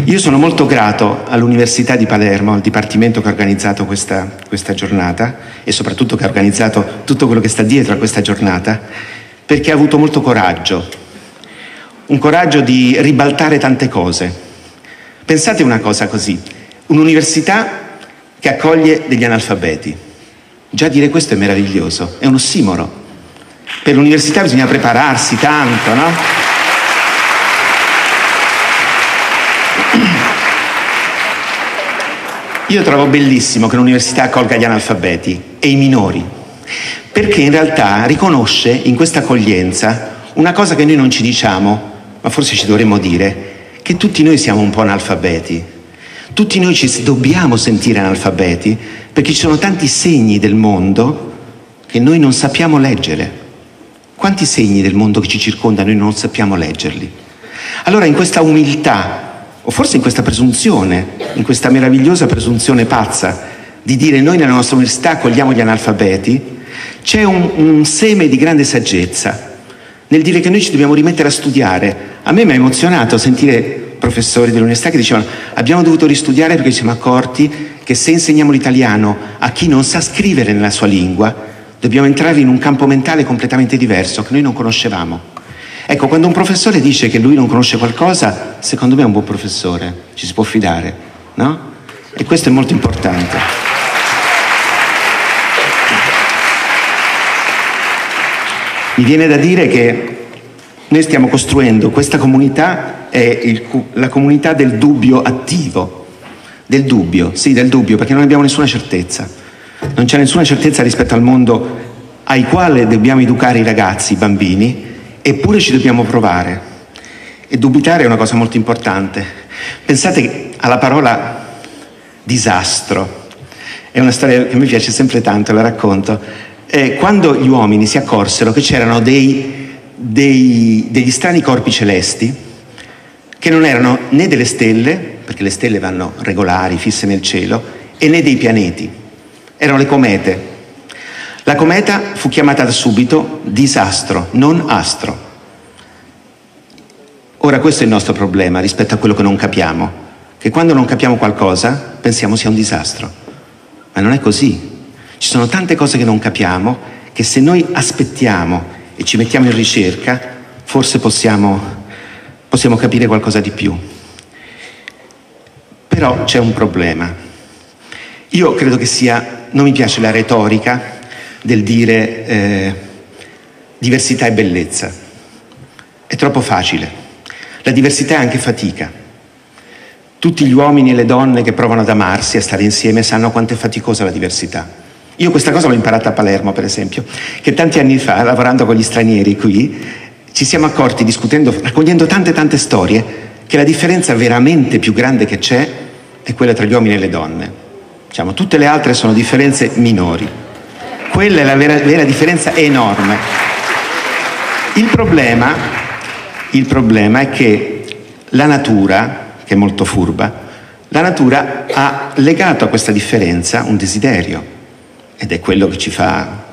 Io sono molto grato all'Università di Palermo, al Dipartimento che ha organizzato questa giornata e soprattutto che ha organizzato tutto quello che sta dietro a questa giornata, perché ha avuto molto coraggio, un coraggio di ribaltare tante cose. Pensate una cosa così, un'università che accoglie degli analfabeti. Già dire questo è meraviglioso, è un ossimoro. Per l'università bisogna prepararsi tanto, no? Io trovo bellissimo che l'università accolga gli analfabeti e i minori, perché in realtà riconosce in questa accoglienza una cosa che noi non ci diciamo, ma forse ci dovremmo dire, che tutti noi siamo un po' analfabeti. Tutti noi ci dobbiamo sentire analfabeti perché ci sono tanti segni del mondo che noi non sappiamo leggere. Quanti segni del mondo che ci circonda noi non sappiamo leggerli? Allora in questa umiltà, o forse in questa presunzione, in questa meravigliosa presunzione pazza di dire noi nella nostra università accogliamo gli analfabeti, c'è un seme di grande saggezza nel dire che noi ci dobbiamo rimettere a studiare. A me mi ha emozionato sentire professori dell'università che dicevano abbiamo dovuto ristudiare perché ci siamo accorti che se insegniamo l'italiano a chi non sa scrivere nella sua lingua dobbiamo entrare in un campo mentale completamente diverso che noi non conoscevamo. Ecco, quando un professore dice che lui non conosce qualcosa, secondo me è un buon professore, ci si può fidare, no? E questo è molto importante. Mi viene da dire che noi stiamo costruendo questa comunità, è la comunità del dubbio attivo, del dubbio, sì, del dubbio, perché non abbiamo nessuna certezza. Non c'è nessuna certezza rispetto al mondo ai quale dobbiamo educare i ragazzi, i bambini, eppure ci dobbiamo provare. E dubitare è una cosa molto importante. Pensate alla parola disastro. È una storia che mi piace sempre tanto, la racconto. Quando gli uomini si accorsero che c'erano degli strani corpi celesti che non erano né delle stelle, perché le stelle vanno regolari, fisse nel cielo, e né dei pianeti. Erano le comete. La cometa fu chiamata da subito disastro, non astro. Ora questo è il nostro problema rispetto a quello che non capiamo, che quando non capiamo qualcosa pensiamo sia un disastro, ma non è così. Ci sono tante cose che non capiamo che se noi aspettiamo e ci mettiamo in ricerca forse possiamo capire qualcosa di più. Però c'è un problema. Io credo che non mi piace la retorica del dire diversità e bellezza. È troppo facile. La diversità è anche fatica. Tutti gli uomini e le donne che provano ad amarsi, a stare insieme, sanno quanto è faticosa la diversità. Io questa cosa l'ho imparata a Palermo, per esempio, che tanti anni fa, lavorando con gli stranieri qui, ci siamo accorti, discutendo, raccogliendo tante storie, che la differenza veramente più grande che c'è è quella tra gli uomini e le donne. Diciamo, tutte le altre sono differenze minori. Quella è la vera differenza, è enorme. Il problema è che la natura, che è molto furba, la natura ha legato a questa differenza un desiderio, ed è quello che ci fa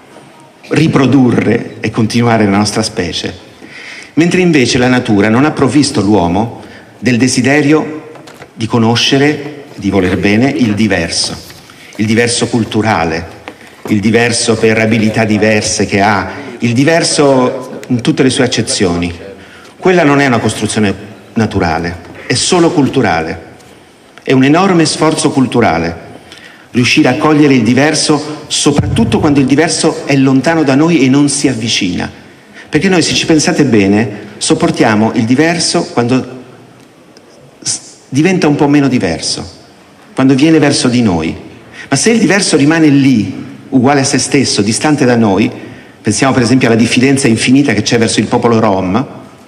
riprodurre e continuare la nostra specie. Mentre invece la natura non ha provvisto l'uomo del desiderio di conoscere, di voler bene il diverso culturale, il diverso per abilità diverse che ha, il diverso in tutte le sue accezioni. Quella non è una costruzione naturale, è solo culturale. È un enorme sforzo culturale riuscire a cogliere il diverso, soprattutto quando il diverso è lontano da noi e non si avvicina. Perché noi, se ci pensate bene, sopportiamo il diverso quando diventa un po' meno diverso, quando viene verso di noi. Ma se il diverso rimane lì, uguale a se stesso, distante da noi, pensiamo per esempio alla diffidenza infinita che c'è verso il popolo Rom,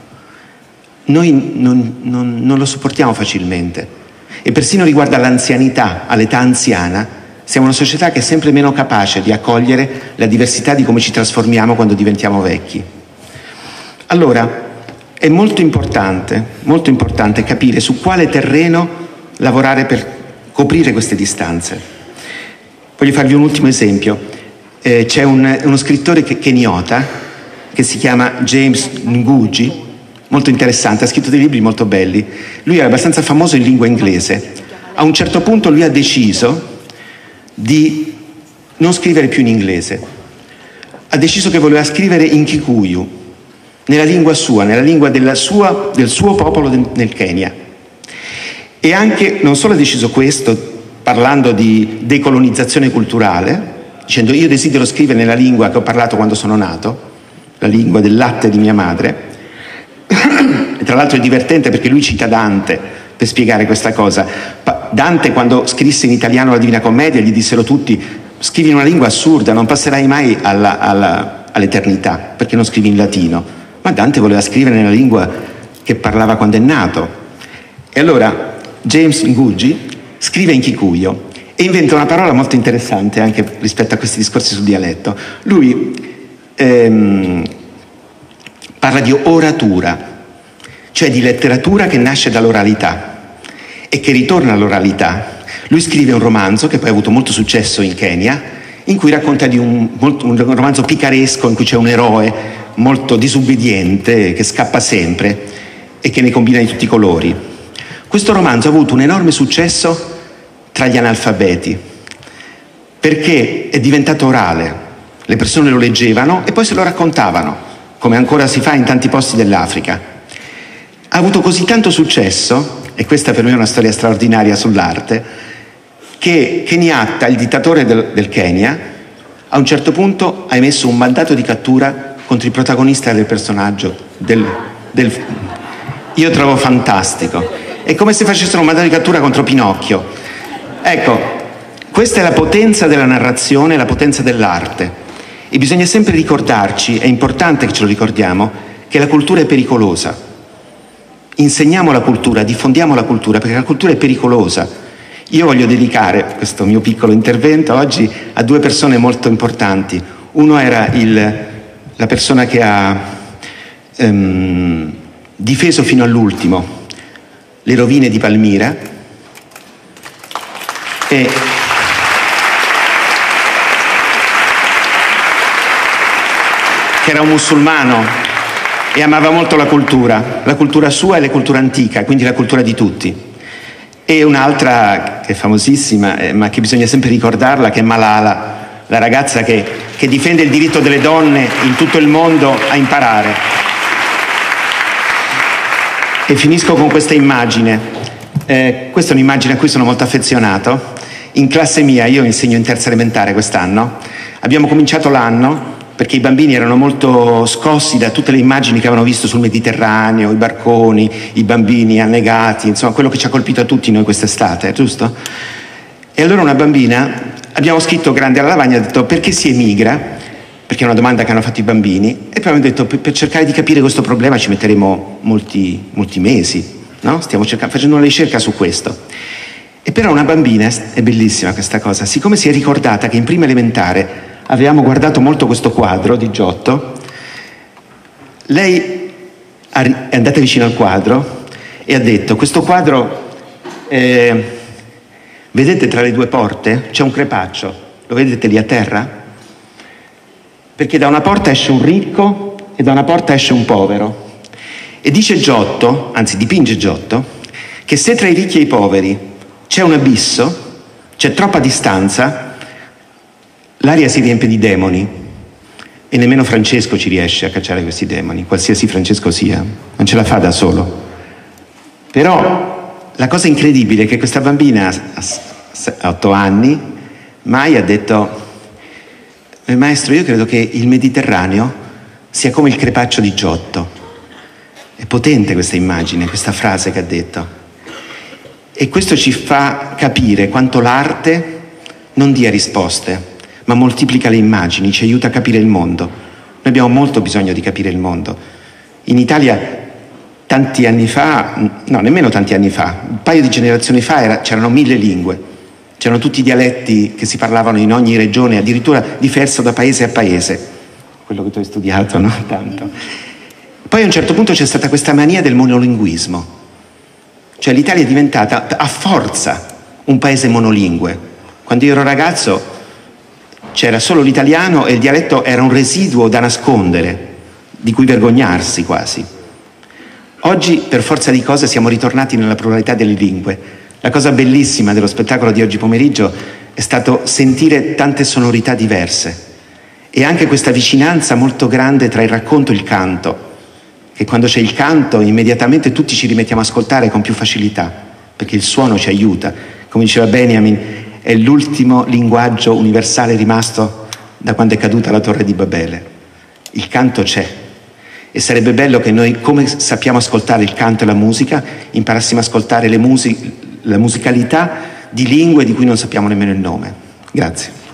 noi non lo sopportiamo facilmente. E persino riguardo all'anzianità, all'età anziana, siamo una società che è sempre meno capace di accogliere la diversità di come ci trasformiamo quando diventiamo vecchi. Allora, è molto importante capire su quale terreno lavorare per coprire queste distanze. Voglio farvi un ultimo esempio. C'è uno scrittore keniota che si chiama James Ngugi, molto interessante, ha scritto dei libri molto belli. Lui era abbastanza famoso in lingua inglese. A un certo punto lui ha deciso di non scrivere più in inglese. Ha deciso che voleva scrivere in Kikuyu, nella lingua sua, nella lingua del suo popolo nel Kenya. E anche, non solo ha deciso questo, parlando di decolonizzazione culturale, dicendo io desidero scrivere nella lingua che ho parlato quando sono nato, la lingua del latte di mia madre. E tra l'altro è divertente perché lui cita Dante per spiegare questa cosa. Dante, quando scrisse in italiano la Divina Commedia, gli dissero tutti: scrivi in una lingua assurda, non passerai mai all'eternità, perché non scrivi in latino. Ma Dante voleva scrivere nella lingua che parlava quando è nato. E allora James Ngugi scrive in Kikuyu e inventa una parola molto interessante anche rispetto a questi discorsi sul dialetto. Lui parla di oratura, cioè di letteratura che nasce dall'oralità e che ritorna all'oralità. Lui scrive un romanzo che poi ha avuto molto successo in Kenya, in cui racconta di un romanzo picaresco in cui c'è un eroe molto disubbidiente che scappa sempre e che ne combina di tutti i colori. Questo romanzo ha avuto un enorme successo tra gli analfabeti perché è diventato orale, le persone lo leggevano e poi se lo raccontavano, come ancora si fa in tanti posti dell'Africa. Ha avuto così tanto successo, e questa per me è una storia straordinaria sull'arte, che Kenyatta, il dittatore del Kenya, a un certo punto ha emesso un mandato di cattura contro il protagonista del personaggio io trovo fantastico. È come se facessero un mandato di cattura contro Pinocchio. Ecco, questa è la potenza della narrazione, la potenza dell'arte. E bisogna sempre ricordarci, è importante che ce lo ricordiamo, che la cultura è pericolosa. Insegniamo la cultura, diffondiamo la cultura, perché la cultura è pericolosa. Io voglio dedicare questo mio piccolo intervento oggi a due persone molto importanti. Uno era la persona che ha difeso fino all'ultimo le rovine di Palmira e che era un musulmano e amava molto la cultura sua e la cultura antica, quindi la cultura di tutti. E un'altra che è famosissima, ma che bisogna sempre ricordarla, che è Malala, la ragazza che difende il diritto delle donne in tutto il mondo a imparare. E finisco con questa immagine. Questa è un'immagine a cui sono molto affezionato. In classe mia, io insegno in terza elementare quest'anno, abbiamo cominciato l'anno perché i bambini erano molto scossi da tutte le immagini che avevano visto sul Mediterraneo, i barconi, i bambini annegati, insomma quello che ci ha colpito a tutti noi quest'estate, giusto? E allora una bambina, abbiamo scritto grande alla lavagna, ha detto perché si emigra, perché è una domanda che hanno fatto i bambini, e poi abbiamo detto per cercare di capire questo problema ci metteremo molti mesi, no? Stiamo facendo una ricerca su questo. E però una bambina, è bellissima questa cosa, siccome si è ricordata che in prima elementare avevamo guardato molto questo quadro di Giotto, lei è andata vicino al quadro e ha detto: questo quadro, vedete tra le due porte c'è un crepaccio, lo vedete lì a terra? Perché da una porta esce un ricco e da una porta esce un povero. E dice Giotto, anzi dipinge Giotto, che se tra i ricchi e i poveri c'è un abisso, c'è troppa distanza, l'aria si riempie di demoni e nemmeno Francesco ci riesce a cacciare questi demoni, qualsiasi Francesco sia, non ce la fa da solo. Però la cosa incredibile è che questa bambina a 8 anni mai ha detto: maestro, io credo che il Mediterraneo sia come il crepaccio di Giotto. È potente questa immagine, questa frase che ha detto. E questo ci fa capire quanto l'arte non dia risposte, ma moltiplica le immagini, ci aiuta a capire il mondo. Noi abbiamo molto bisogno di capire il mondo. In Italia tanti anni fa, no, nemmeno tanti anni fa, un paio di generazioni fa c'erano 1000 lingue, c'erano tutti i dialetti che si parlavano in ogni regione, addirittura diverso da paese a paese. Quello che tu hai studiato, no? Tanto. Poi a un certo punto c'è stata questa mania del monolinguismo. Cioè l'Italia è diventata a forza un paese monolingue. Quando io ero ragazzo c'era solo l'italiano e il dialetto era un residuo da nascondere, di cui vergognarsi quasi. Oggi, per forza di cose, siamo ritornati nella pluralità delle lingue. La cosa bellissima dello spettacolo di oggi pomeriggio è stato sentire tante sonorità diverse e anche questa vicinanza molto grande tra il racconto e il canto, che quando c'è il canto immediatamente tutti ci rimettiamo a ascoltare con più facilità, perché il suono ci aiuta. Come diceva Benjamin, è l'ultimo linguaggio universale rimasto da quando è caduta la Torre di Babele. Il canto c'è e sarebbe bello che noi, come sappiamo ascoltare il canto e la musica, imparassimo a ascoltare la musicalità di lingue di cui non sappiamo nemmeno il nome. Grazie.